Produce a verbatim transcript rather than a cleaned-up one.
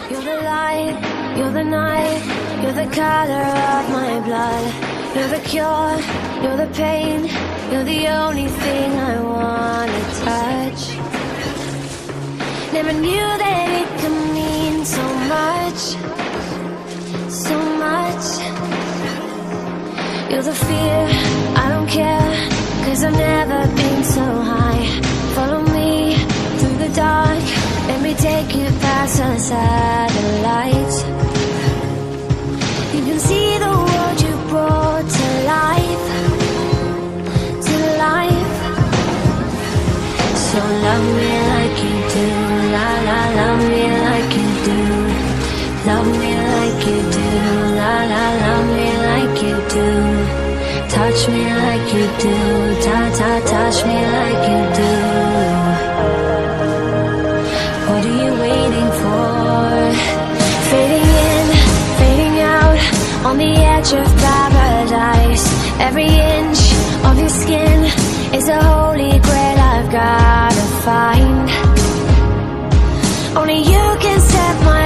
You're the light, you're the night, you're the color of my blood. You're the cure, you're the pain, you're the only thing I wanna touch. Never knew that it could mean so much, so much. You're the fear, I don't care, 'cause I've never been so high. Follow me through the dark, let me take you past the satellites. You can see the world you brought to life, to life. So love me like you do, la la, love me like you do. Love me like you do, la la, love me like you do. Touch me like you do, ta ta, touch me like you do. What are you waiting for? Fading in, fading out, on the edge of paradise. Every inch of your skin is a holy grail I've gotta find. Only you can set my